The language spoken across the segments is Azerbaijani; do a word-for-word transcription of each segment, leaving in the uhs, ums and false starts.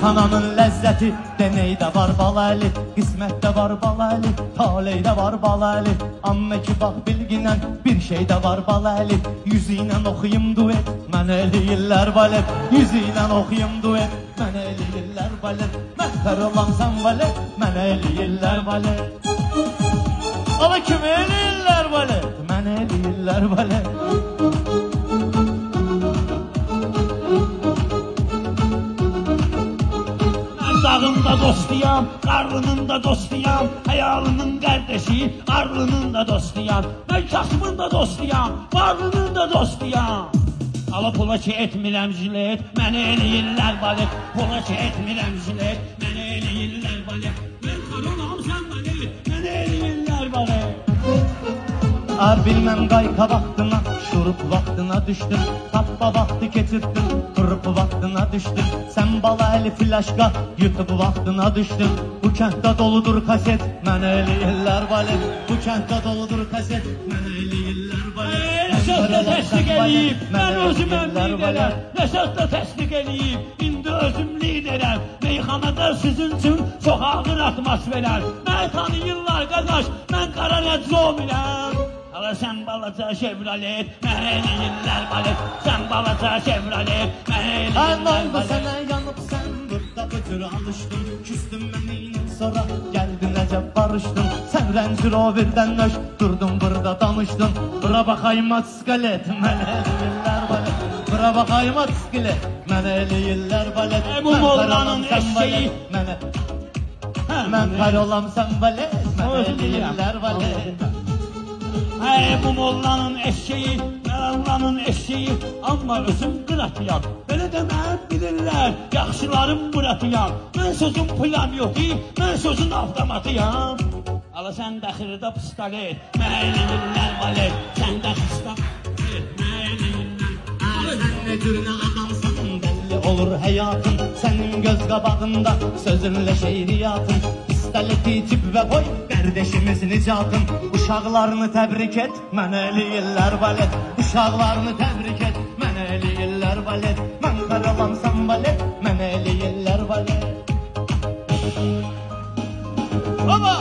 Meyxananın ləzzəti deneydə var balaylı, qismətdə var balaylı, taleydə var balaylı. Amma ki bax bilginən bir şeydə var balaylı. Yüzü ilə oxuyum duet, mən eləyirlər balet. Yüzü ilə oxuyum duet, mən eləyirlər balet. Məhvər olam sən balet, mən eləyirlər balet. Ala kim eləyirlər balet, mən eləyirlər balet. Dağında dostuyam, qarlının da dostuyam, həyalının qardeşi, arlının da dostuyam. Mən kasımın da dostuyam, varlının da dostuyam. Ala pula ki etmirəm jilet, mənə eləyirlər balet. Pula ki etmirəm jilet, mənə eləyirlər balet. Mən koronam sən balet, mənə eləyirlər balet. Bilməm qayqa vaxtına, şurup vaxtına düşdüm. Tappa vaxtı keçirtdim, qırıp vaxtına düşdüm. Sən balaylı flaşqa, YouTube vaxtına düşdüm. Bu kənddə doludur kaset, mənə eləyirlər balet. Bu kənddə doludur kaset, mənə eləyirlər balet. Nəşətlə təsdiq eləyib, mən özüm əmlidirəm. Nəşətlə təsdiq eləyib, indi özüm liderəm. Meyxanada sizin üçün çox ağır atmosferlər. Mən tanıyırlar qaqaş, mən qara nəczomirəm. Ala sən balaca Chevrolet, mənə eləyirlər balet. Sən balaca Chevrolet, mənə eləyirlər balet. Sənə yanıb sən burada bücür alışdın. Küstün məniylə sonra gəldi necə barışdın. Sən Range Rover'dən nöş durdun burada danışdın. Bura baxayım atskelet, mənə eləyirlər balet. Bura baxayım atskelet, mənə eləyirlər balet. Bu mollanın eşeği Mən qar olam sən balet, mənə eləyirlər balet. Hey bu mollanın eşeği, Mərallanın eşeği, amma özüm qıratıyam. Belə də mən bilirlər, yaxşılarım buratıyam. Mən sözün plam yox, mən sözün avtomatıyam. Ala sən də xırda pistolet, mənə eləyirlər balet. Sən də pistolet, mənə eləyirlər balet. Sən nə cürünə adamsan, belli olur həyatın. Sənin göz qabağında sözünlə şeiriyatın. Pistoleti cib və qoy, qardeşimiz nicatın. Uşaqlarını təbrik et, mənə eləyirlər balet. Uşaqlarını təbrik et, mənə eləyirlər balet. Mən qaralam sən balet, mənə eləyirlər balet. Baba!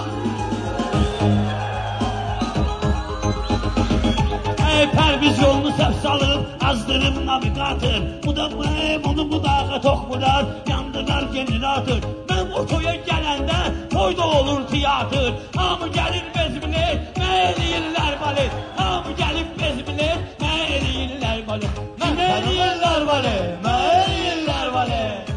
Ey pərviz yolunu səhv salıb, azdırım navigator. Bu da bunu budağa toxmurar, yandırar generator. Mən o toya gələndə, toyda olur tiyatr. Hamı gəlir bezbilir, mənə eləyirlər balet. Hamı gəlir bezbilir, mənə eləyirlər balet. Mənə eləyirlər balet, mənə eləyirlər balet.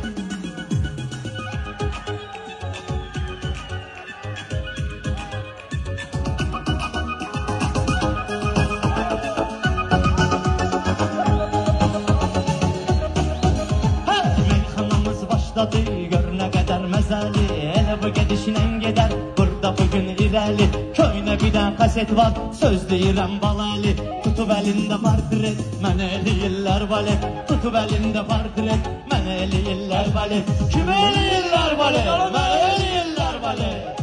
Gör nə qədər məzəli, elə bu gedişlə gedər, burada bugün irəli. Köynə bir də kaset var, söz deyirəm balaylı. Tutub əlində portret, mənə eləyirlər balet. Tutub əlində portret, mənə eləyirlər balet. Kim eləyirlər balet, mənə eləyirlər balet.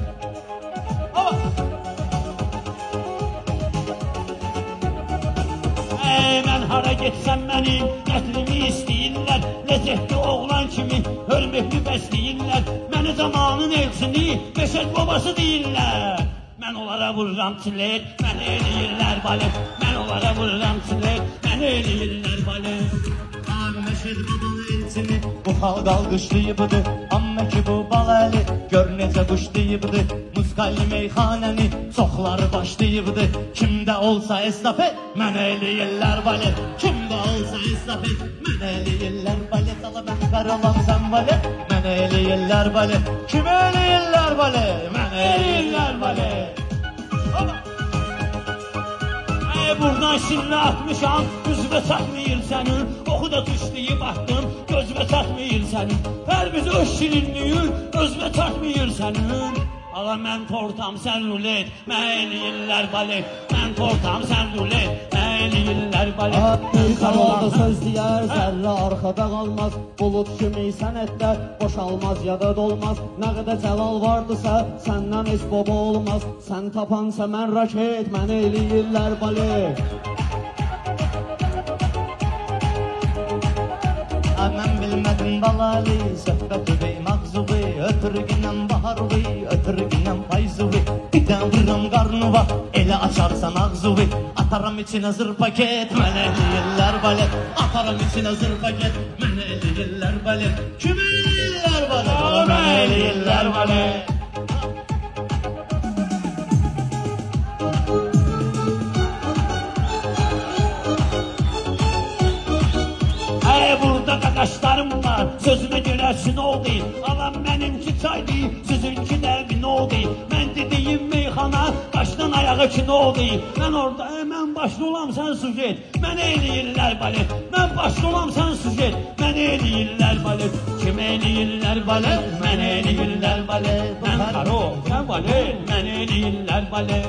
Ey mən hara getsəm mənim qətlimi istəyirlər. Lezzetli oğlan kimi hörmətli bəsləyirlər. Məni zamanın elçini, beşət babası deyirlər. Mən onlara vururam çilet, mənə eləyirlər balet. Mən onlara vururam çilet, mənə eləyirlər balet. Məşəd babalı elçini bu xalq alqışlayıbdı. Amma ki bu balaylı gör necə quşlayıbdı. Musqalli meyxanəni çoxları başlayıbdı. Kimdə olsa estafet, mənə eləyirlər balet. Kimdə olsa estafet, mənə eləyirlər balet. Ala mən qaralam sən balet, mənə eləyirlər balet. Kim eləyirlər balet, mənə eləyirlər balet. Buradan şillə atmışam, üzvə çatmayır sənin. Oxu da tuşlayıb atdım, gözvə çatmayır sənin. Pərviz öz şirinliyin, özvə çatmayır sənin. Ala mən tortam, sən rulet, mən eləyirlər balet. Mən tortam, sən rulet, mən eləyirlər balet. Bir kanalda söz deyər, zərrə arxada qalmaz. Bulut kimi sənətdə boşalmaz ya da dolmaz. Nə qədər cəlal vardısa, səndən heç baba olmaz. Sən tapansa mən raket, mən eləyirlər balet. Mən bilmədim balali, söhbəti bey mağzubi, ötürgünən baharvi, ötürgünən payzuvi, birdən vururam qarnıva, elə açarsan ağzuvi, ataram içinə zır paket, mənə eləyirlər balet, ataram içinə zır paket, mənə eləyirlər balet, kimi eləyirlər balet, mənə eləyirlər balet. Burada qaqaşlarım var, sözümə görə şun oldu. Alam mənimki çaydı, sizinki də bin oldu. Mən dediyim meyxana, başdan ayağa kin oldu. Mən orada, mən başlı olam, sən sujet. Mən eləyirlər balet, mən başlı olam, sən sujet. Mən eləyirlər balet, kim eləyirlər balet? Mən eləyirlər balet, mən karo, sən balet. Mən eləyirlər balet.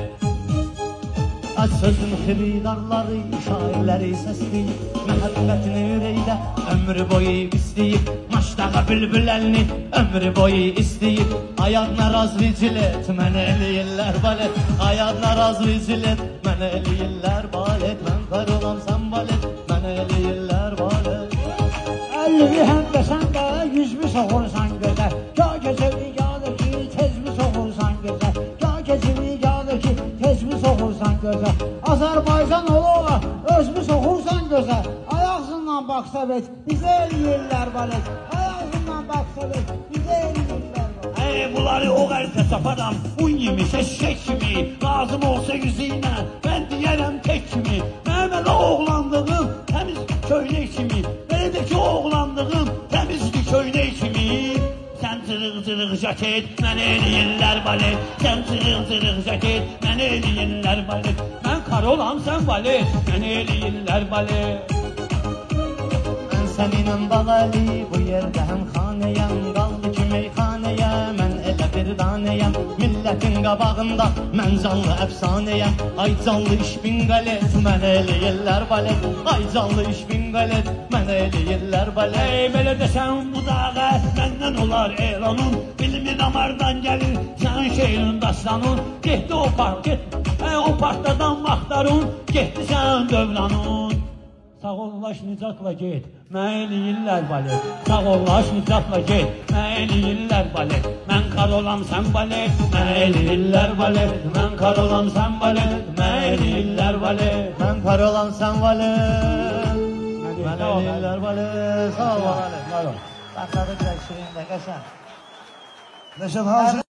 Aç sözün xiridarları, şairləri səsləyib, məhəbbətini ürəkdə ömrü boyu istəyib, maşdağa bülbül əlini ömrü boyu istəyib, ayağına razı cilet, mənə eləyirlər balet, ayağına razı cilet, mənə eləyirlər balet, mən qar olam sən balet, mənə eləyirlər balet. əlli həm də sən də yüzmü soxursan gözə, ya gecəli yadı ki, tezmi soxursan gözə, ya gecəli yadı ki, tezmi soxursan gözə, Azərbaycan ola, özmü soxursan gözə, ayaqsından baxsa bet, bizə eləyirlər balet, ayaqsından baxsa bet, bizə eləyirlər balet. Ey, bunları o qərtə saparam, un yemiş eşək kimi, lazım olsa yüzüylə, mən deyərəm tek kimi, mənim elə oğlandığım təmiz köynək kimi, belə də ki oğlandığım təmizli köynək kimi. Sən cırıq-cırıq jaket, mən eləyirlər balet, sən cırıq-cırıq jaket, mən eləyirlər balet, mən kar olam, sən balet, mən eləyirlər balet. Mən səninlə bağali, bu yerdə həm xanəyəm, qaldı ki meyxanəyə, mən elə bir danəyəm, millətin qabağında mən canlı əfsanəyəm, ay canlı iş bin qalet, mən eləyirlər balet, ay canlı iş bin qalet, mən eləyirlər balet. Ey, belə desən bu dağa, məndən olar elanun, bilimin amardan gəlir, sənin şeirin dastanun, getdi o part, getdi, hə, o partladan vaxtlarun, getdi sənin dövlanun. Sağ ollaş nicatla get, mən eləyirlər balet, sağ ollaş nicatla get, mən eləyirlər balet, mən kar olam sən balet, mən eləyirlər balet, mən kar olam sən balet, mən eləyirlər balet. Mən kar olan sən balet, mən eləyirlər balet, sağ ol balet. Başladı güzel şirin də qəşən. Neşet Hazır.